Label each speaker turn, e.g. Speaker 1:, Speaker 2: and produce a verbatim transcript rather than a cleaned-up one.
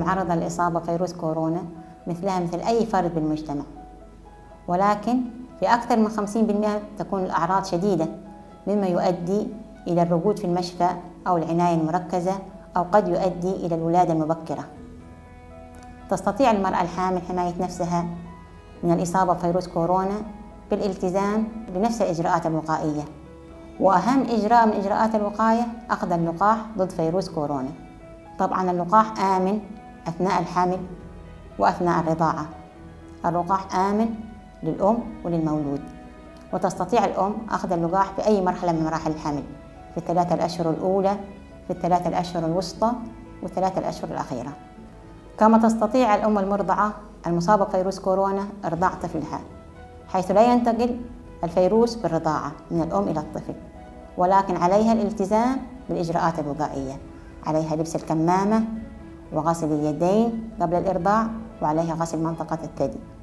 Speaker 1: المعرضة للإصابة بفيروس كورونا مثلها مثل أي فرد بالمجتمع، ولكن في أكثر من خمسين بالمئة تكون الأعراض شديدة مما يؤدي إلى الرقود في المشفى أو العناية المركزة، أو قد يؤدي إلى الولادة المبكرة. تستطيع المرأة الحامل حماية نفسها من الإصابة بفيروس كورونا بالالتزام بنفس الإجراءات الوقائية، وأهم إجراء من إجراءات الوقاية أخذ اللقاح ضد فيروس كورونا. طبعاً اللقاح آمن أثناء الحمل وأثناء الرضاعة. اللقاح آمن للأم وللمولود، وتستطيع الأم أخذ اللقاح في أي مرحلة من مراحل الحمل، في الثلاثة الأشهر الأولى، في الثلاثة الأشهر الوسطى، والثلاثة الأشهر الأخيرة. كما تستطيع الأم المرضعة المصابة بفيروس كورونا إرضاع طفلها، حيث لا ينتقل الفيروس بالرضاعة من الأم إلى الطفل، ولكن عليها الالتزام بالإجراءات الوقائية. عليها لبس الكمامة وغسل اليدين قبل الإرضاع، وعليها غسل منطقة الثدي.